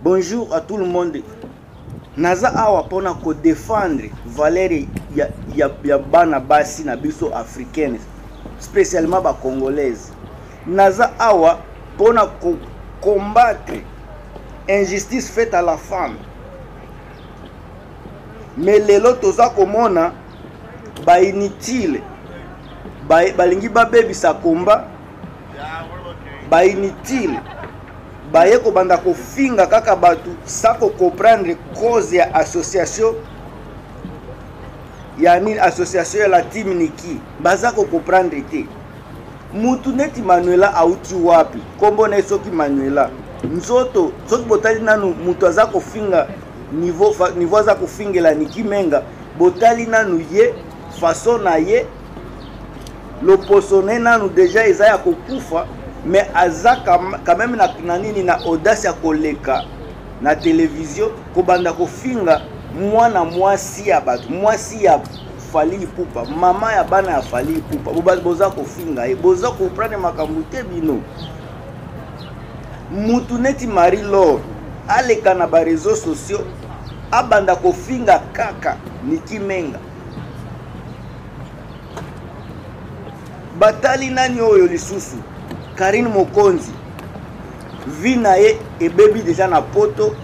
Bonjour à tout le monde. Naza awa pona ko défendre valeur ya bana basi na biso africaine, spécialement ba congolaise. Naza awa pona ko combattre injustice faite à la femme. Mais lelo toza komona ba inutile balingi babebisa komba ba inutile baye ko banda ko finga kaka batu sako comprendre cause ya association ya ni association ya la team niki baza ko comprendre te mutu neti Manuela auti wapi kombo na soki Manuela nzoto soki botali nanu mutu aza ko finga niveau aza ko fingela Niki Menga botali nanu ye façon na ye l'opposonné nanu déjà eza ya kokufa. Mais aza quand même na nini na audace ya koleka na télévision ko banda ko finga mwana mwasi ya batu mwasi ya Fally Ipupa mama ya bana ya Fally Ipupa boza ko finga e boza ko prendre makambo te bino mutu neti Marie-Laure aleka na ba réseaux sociaux abanda ko finga kaka Niki Menga batali nani oyo lisusu Karine Mokonzi vina ye ebebi deja na poto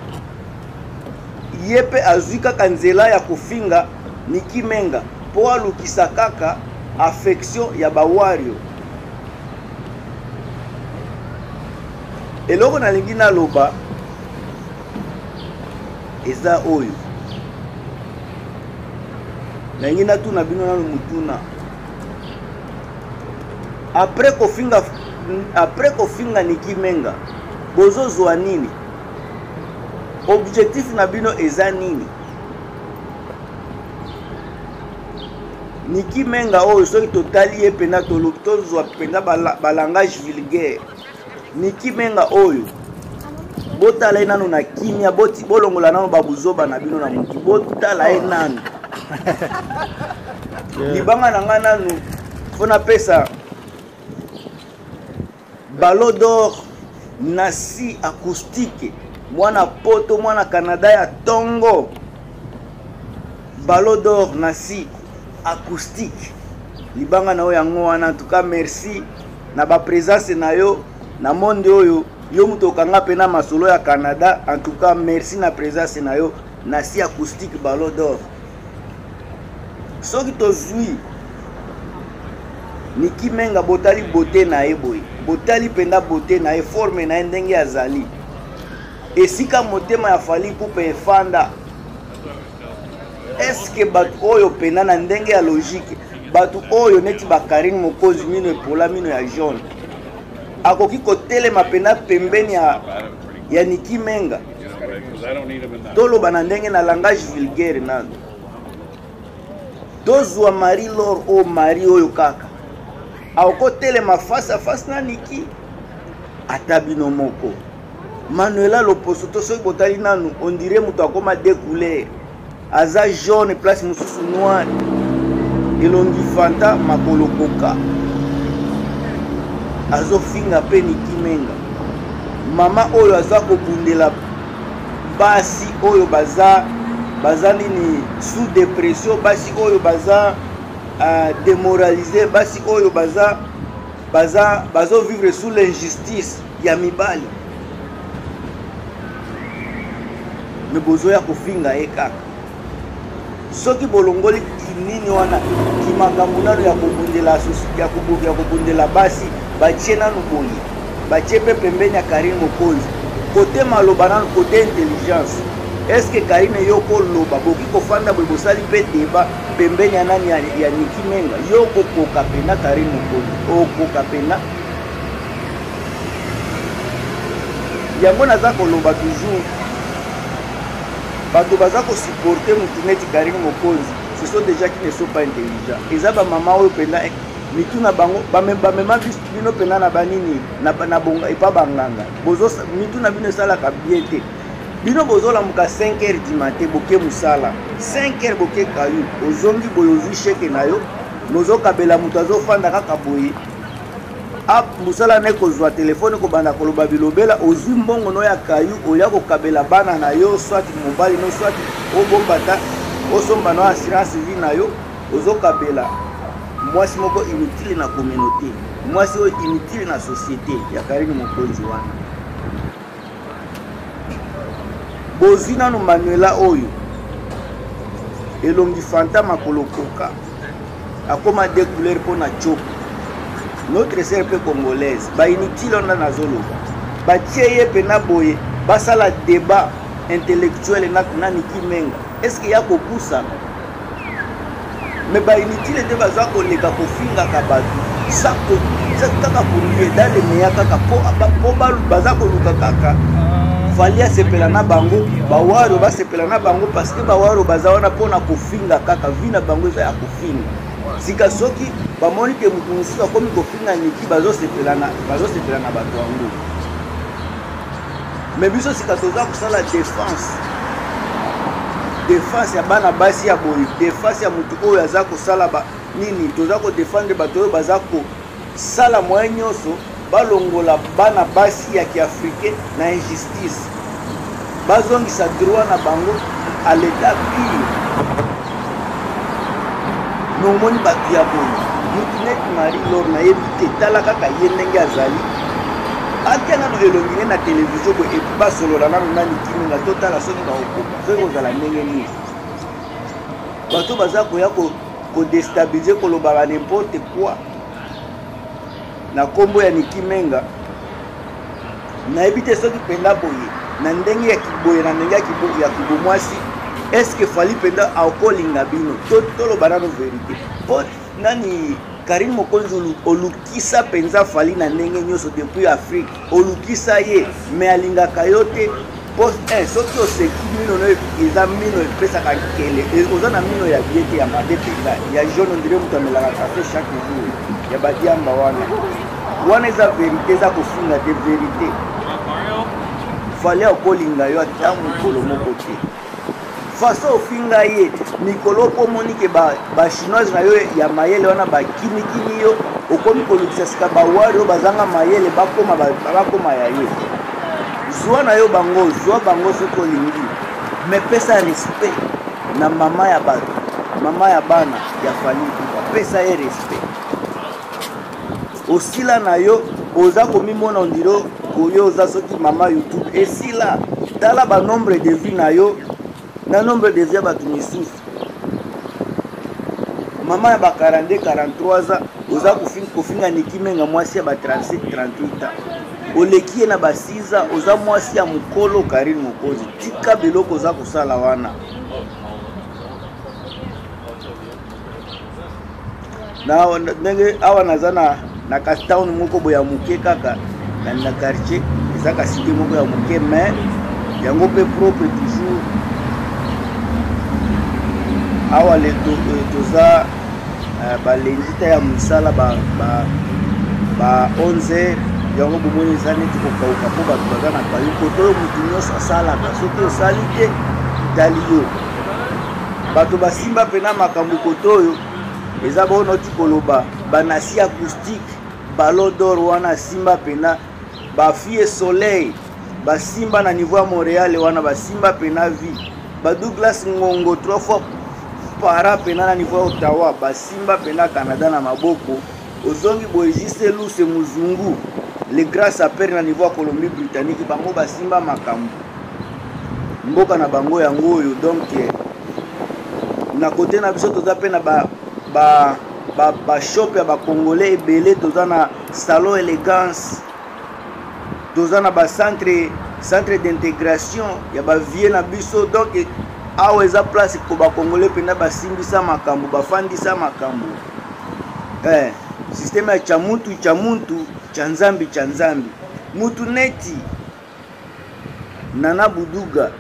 yepe azuika kanzela ya kufinga Niki Menga po alukisa kaka affection ya bawario. Eloko nalingi na loba eza oyo nalingi na tuna bino na mutuna après kofinga Niki Menga bozo zwa nini objectif na bino eza nini Niki Menga oyo soki totali ye pena tozwa pena balangage vulgaire Niki Menga oyo botala nanu na kimia boti bolongola nanu babuzoba na bino na mutu botala ye nanu libanga nanga nanu fona pesa Ballon d'or nasi acoustique mwana poto mwana Canada ya tongo Ballon d'or nasi acoustique libanga na yango wana en tout cas merci na ba présence na yo na monde oyo yo muto kanga pena masolo ya Canada en tout cas merci na présence na yo nasi acoustique Ballon d'or soki tozui Niki Menga botali beauté na ye boy botali penda beauté na ye forme na ndenge azali esika motema ya Fally Ipupa efanda est-ce que batu oyo pena na ndenge ya logique batu oyo neti ba Karine Mokonzi mino epola mino ya jaune akoki kotelema pena pembeni ya Niki Menga toloba na ndenge na langage vulgaire nano tozwa Marie-Laure o Marie oyo kaka aoko telema face à face na Niki atabino moko Manuela Loposoto soki botali nanu on dirait mutu akoma deux couleurs aza jaune place mususu noir elongi fanta makolo koka azofinga pe Niki Menga mama oyo aza kobundela basi oyo baza nini sous dépression basi oyo baza démoralisé basi oyo bazo vivre sous l'injustice ya mibali me bozo ya kofinga ye kaka soki bolongoli nini wana kimakambo nano ya kobundela basi batie nanu boye batie pe pembeni ya Karine Mokonzi kote maloba nanu kote intelligence. Est-ce que Karine yoko loba boki kofanda boy bosali pe débat pembeni ya nani ya Niki Menga yoko koka pena Karine Mokonzi okoka pena yango naza koloba toujours bato baza ko supporter mutu neti Karine Mokonzi ce sont des gens qui ne sont pas intelligents eza ba mama oyo pena mituna bango bamema bino pena na banini na bonga epa banganga bozo mituna bino salaka bien te bino bozola muka 5h du matin boke musala 5h boke kayu ozongi boyo ozwi cheke na yo nozo kabela mutu azofanda kaka boye musala ne kozwa telefone kobanda koloba bilobela ozwi mbongo no ya kayu oya kokabela bana na yo swati mobali no swati obombata osomba no assurance vie na yo ozokabela mwasi moko inutile na communauté mwasi oyo inutile na société ya Karine Mokonzi wana bozwi nano Manuela oyo elongi fanta makolokoka akoma de couleur pona choko notre sœur pe congolaise ba inutile on na zoloba ba tieye pena boye basala débat intellectuel na Niki Menga est-ce qu'il y a kopusa mais ba inutile te baza koleka kofinga ka batu sako kaka pour dans les meya kaka po baza koluka kaka falia sepela na bango bawaro ba sepela na bango parce que bawaro baza wana pona kofinga kaka vina bango eza ya kofinga sika soki bamoni ke mutu mususu akomi kofinga Niki bazo sepela na bato wango mais biso sika toza kosala défense ya bana basi ya boyi défense ya mutu oyo aza kosala ba nini toza ko défendre bato oyo baza kosala moyen nyonso balongola bana basi ya kiafrikain na injustice bazongisa droit na bango à l'état pire nomoni bato ya boyi mutu neti Marie Laure nayebi te tala kaka ye ndenge azali atia nano elongi ne na télévision boye epi basolola nano na Niki Menga totala soki bakokoka soki kozala ndenge nini bato baza koya kodestabilize kolobaka n'importe quoi na kombo ya Niki Menga nayebi te soki penda boye na ndenge ya kiboye na ndenge ya kibomwasi est-ce que fali penda akolinga bino toloba nano vérité po nani Karine Mokonzi olukisa penza fali na ndenge nyonso depuis Afrique olukisa ye me alingaka yo te po soki oseki mino no eza mino epesaka kele oza na mino ya biete ya mabe penza ya jaune ondire moto amelaka kafe chaque jour ya badiamba wana eza vérité eza kofinga te vérité fali akolinga yo ata mokolo moko te faso ofinga ye mikolo po moni ke ba chinoise na yo ya mayele wana bakimikimi yo okomi kolukisa sika bawari oyo bazanga mayele bakoma ya ye zwa na yo bango zwa bango soki olingi me pesa respect na mama ya bato mama ya bana ya fali pesa ye respect osila na yo oza komimona ondiro koyo oza soki mama YouTube esila tala ba nombre de vie na yo na nombre de vie bato misusu mama ya ba 42 43 ans oza kofinga Niki Menga mwasi ya ba 37 38 ans oleki ye na ba 6 ans oza mwasi ya mokolo Karine Mokonzi tika biloko oza kosala wana na ndenge awa naza na kastown moko boya moke kaka na quartier eza kasite moko ya moke mais yango pe propre toujours awa le toza balendi ta ya mosala ba 11 yango bomoni eza neti kokauka mpo bato baza na kayu koto oyo motu nyonso asalaka soki osali te tali yo bato basimba mpena makambo koto oyo eza bonoti koloba banasi acoustique ballon d'or wana simba mpena bafie soleil basimba na niveau ya Montréal wana basimba mpena vie badouglas ngongo 3 fois para pena na niveau ya Ottawa basimba pena Canada na maboko ozongi boye juste luse muzungu le grâce à père na niveau ya Colombie-Britannique bango basimba makambo mboka na bango yango oyo donc na côté na biso toza pena ba shop ya ba congolais ebele toza na salon élégance toza na ba centre d'intégration ya ba vie na biso donc awa eza place ko ba congolais pena basimbisa makambo bafandisa makambo systeme ya chamuntu cha nzambi mutu neti Nana Buduga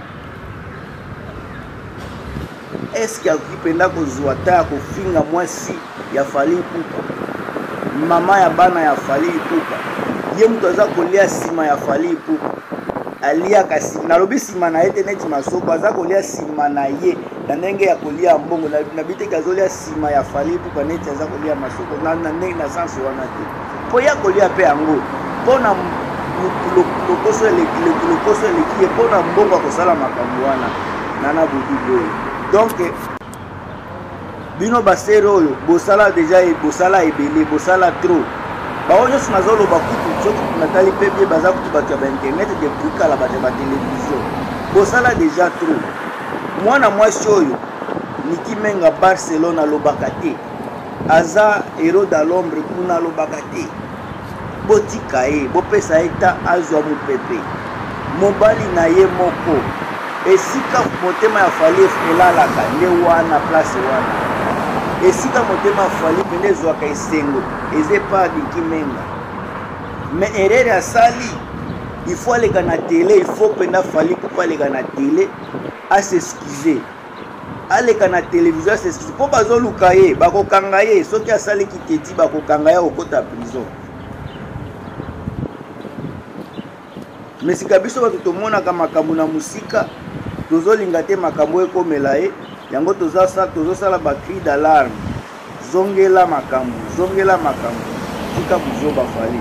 eske akipenda kozwa ta kofinga mwasi ya Fally Ipupa mama ya bana ya Fally Ipupa ye mutu aza kolia sima ya Fally Ipupa alia kasi nalobi sima na ete neti masoko aza kolia sima na ye na ndenge ya kolia mbongo na biteke azolia sima ya Fally Ipupa neti aza kolia masoko na ndenge na sansi wana te po ya kolia pe yango pona lokoso eleki ye pona mbongo akosala makambo wana nana budu. Donc bino basere oyo bosala deja bosala ebele bosala trop bao nyonso nazoloba kutu soki natali mpe bie baza kutu bato ya bainternet depuis kala bato ya batelevizio bosala deja trop. Mwana mwasi oyo Niki Menga Barcelona alobaka te aza héros de l'ombre kuna alobaka te botika ye bopesa ye ta azwa mopepe mobali na ye moko esika motema ya fali elalaka nde wana place wana esika motema ya fali pende ezwaka esengo eze pa Niki Menga mais erreur asali il faut aleka na télé il faut penda fali kupa aleka na télé a s'excuser aleka na télévision a s'excuser po bazoluka ye bakokanga ye soki asaleki teti bakokanga ye okota prison. Mais sika biso bato tomonaka makambo na musika tozolinga te makambo ekomela ye yango tozosala bacri d'alarme zongela makambo tika buzoba fali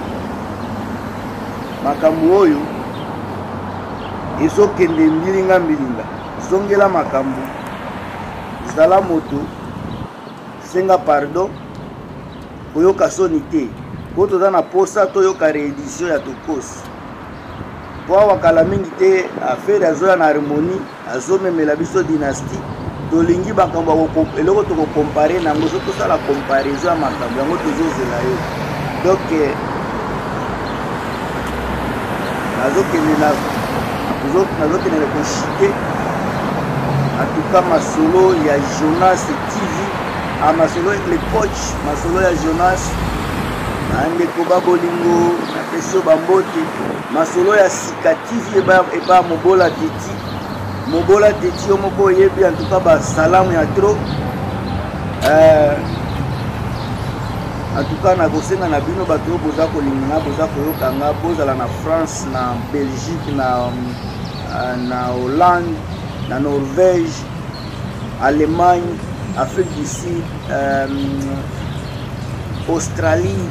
makambo oyo ezokende mbilinga zongela makambo zala moto senga pardon koyoka soni te po toza na posa toyoka réédition ya tokosi po awa kala mingi te affaire azoya na harmonie azomemela biso dynastie tolingi makambo eloko tokokompare nango so tosala comparaison ya makambo yango tozozela yo. Donc nazokende koshite en tout cas masolo ya Jonas TV a masolo le coach masolo ya Jonas andeko babolingo na peso bambote masolo ya Sika TV eba mobola teti yo moko yebi en tout cas ba salamu ya trop en tout cas na kosenga na bino bato oyo boza kolinga boza koyokanga bozala na France na Belgique na Hollande na Norvège, Allemagne, Afrique du Sud, Australie,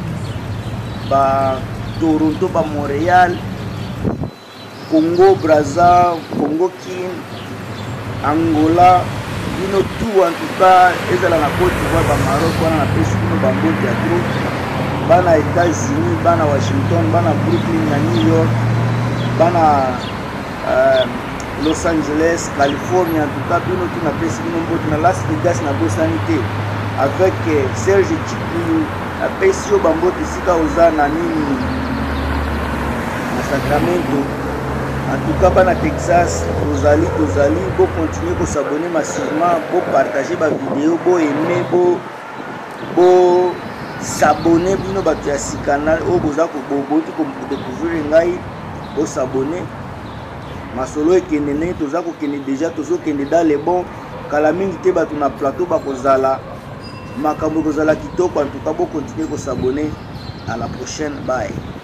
Toronto, Montréal, Congo, Brazza, Congo Kin, Angola, bino tout en tout cas, ezala na Côte d'Ivoire, Maroc, wana na pesi bino bambote ya trop, bana États-Unis, bana Washington, bana Brooklyn, na New York, bana Los Angeles, Californie, en tout cas, bino tout na pesi bino mbote na Las Vegas na bosanité avec Serge Chikuyu na pesi yo bambote sika oza na nini na Sacramento. En tout cas, bana Texas, tozali bo continuer ko s'abonner massivement, bo partager ba vidéo, bo aimer, bo s'abonner bino bato ya si canal o boza ko boti ko découvrir ngai bo s'abonner. Masolo ekende ne toza ko kende déjà tozo kende dans les bons kala mingi te bato na plateau ba kozala makambo kozala kitoko. En tout cas, bo continuer ko s'abonner. À la prochaine, bye.